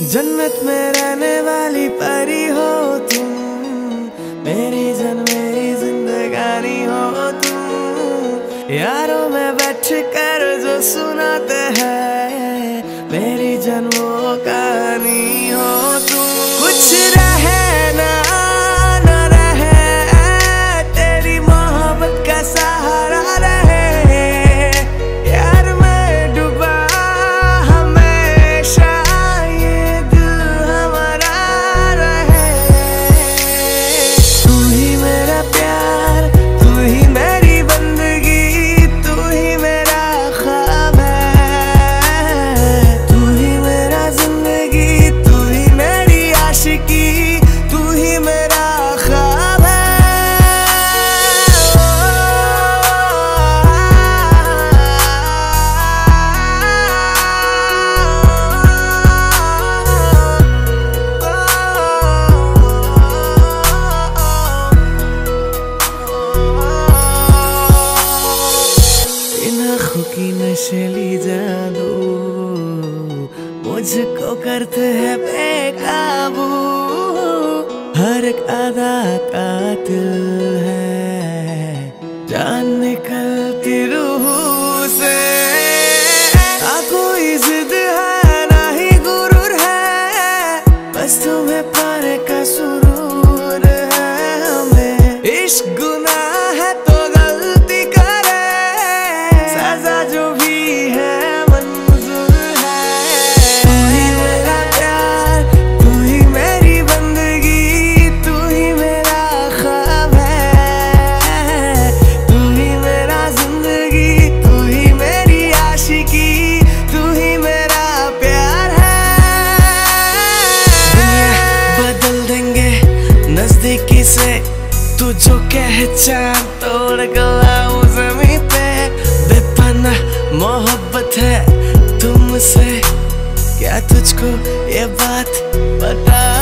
जन्नत में रहने वाली परी हो तुम, मेरी जन मेरी जिंदगानी हो तुम। यारों में बैठ कर जो सुनाते हैं मेरी जन वो कहानी हो तुम। कुछ रहे ना रहे तेरी मोहब्बत का सहारा रहे। यार मैं डूबा हमेशा ये दिल हमारा रहे। तू ही मेरा प्यार, तू ही मेरी बंदगी, तू ही मेरा ख्वाब है। तू ही मेरा जिंदगी, तू ही मेरी आशिकी, तू ही मेरा ख्वाब है। आँखों की नशीली जादू मुझको करते हैं बेकाबू। हर एक अदा कातिल है, जान निकलती रूह से। ना कोई जिद है ना ही गुरूर है, बस तुम्हें पाने का सुरूर है। हमें इश्क गुनाह है तो गलती करे, सजा जो भी है मंजूर है। तू ही मेरा प्यार, तू ही मेरी बंदगी, तू ही मेरा ख्वाब है। तू ही मेरा जिंदगी, तू ही मेरी आशिकी, तू ही मेरा प्यार है। दुनिया बदल देंगे नजदीकी से, तू जो कहे चांद तोड़ गलाऊं ज़मीं पे। बेपना मोहब्बत है तुमसे, क्या तुझको ये बात पता